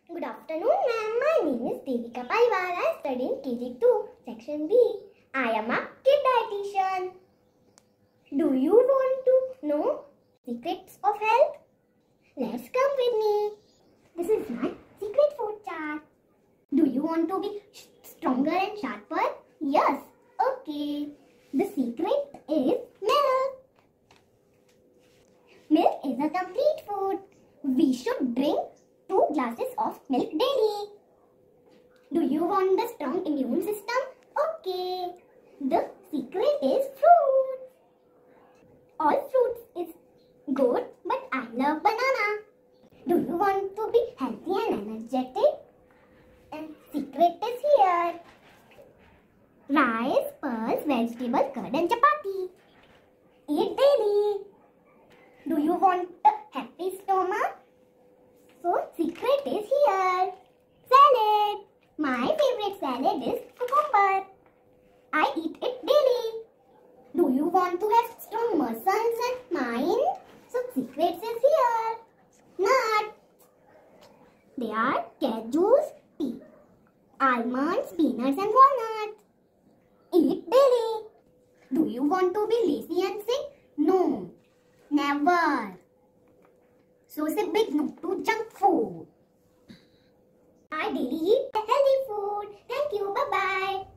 Good afternoon, ma'am. My name is Devika Paliwal. I study in KG2, Section B. I am a kid dietitian. Do you want to know secrets of health? Let's come with me. This is my secret food chart. Do you want to be stronger and sharper? Yes. Okay. The secret is milk. Milk is a complete food. We should drink 2 glasses of milk daily. Do you want the strong immune system? Okay. The secret is fruits. All fruits is good, but I love banana. Do you want to be healthy and energetic? And secret is here. Rice, pearls, vegetable, curd and chapati. Eat daily. Do you want a happy stomach? So secret is here. Salad. My favorite salad is cucumber. I eat it daily. Do you want to have strong muscles and mind? So secret is here. Nuts. They are cashews, almonds, peanuts and walnuts. Eat daily. Do you want to be lazy and sick? No. Never. So say big no to junk food. I daily eat healthy food. Thank you. Bye-bye.